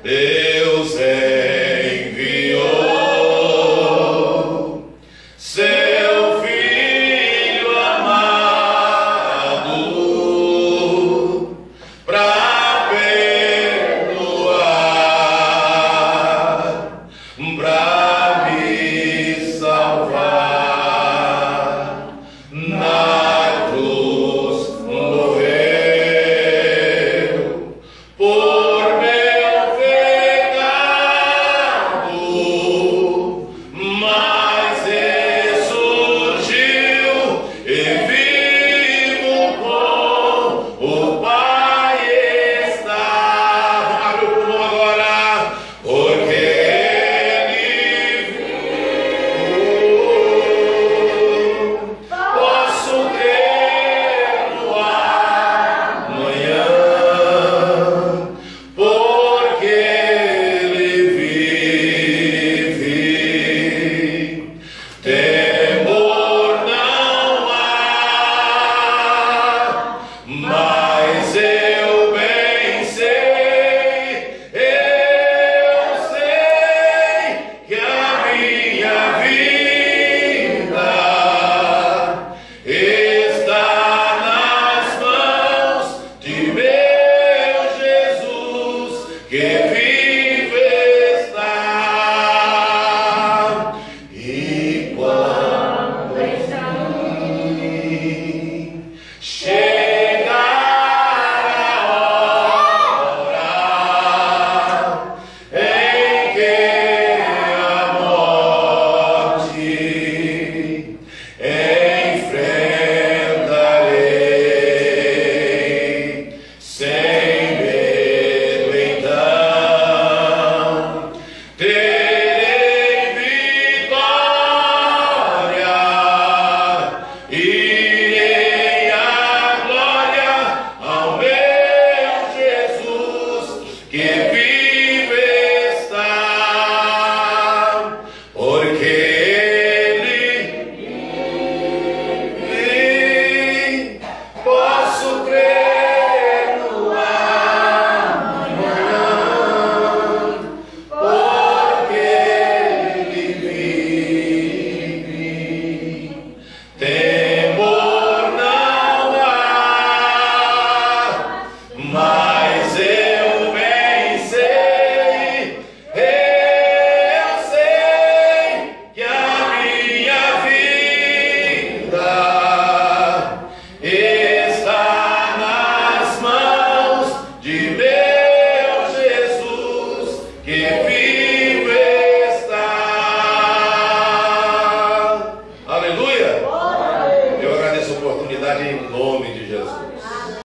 Deus enviou seu Filho amado para perdoar, para me salvar. Na cruz morreu por meu pecado, mas ressurgiu e vivo com o Pai está. Abre o pulmão agora, porque Ele viu. Posso ter-no amanhã, porque Ele vive. Temor não há, mas eu bem sei que a minha vida está nas mãos de meu Jesus, que vive está. E quando enfim chegar a hora em que a morte enfrentarei, sem medo então terei vitória, irei à glória ao meu Jesus, que vive está, porque Ele vive. Posso crer no amanhã, porque Ele vive. Temor não há, mas eu bem sei que a minha vida está nas mãos de meu Jesus, que vive está. Aleluia! Eu agradeço a oportunidade em nome de Jesus.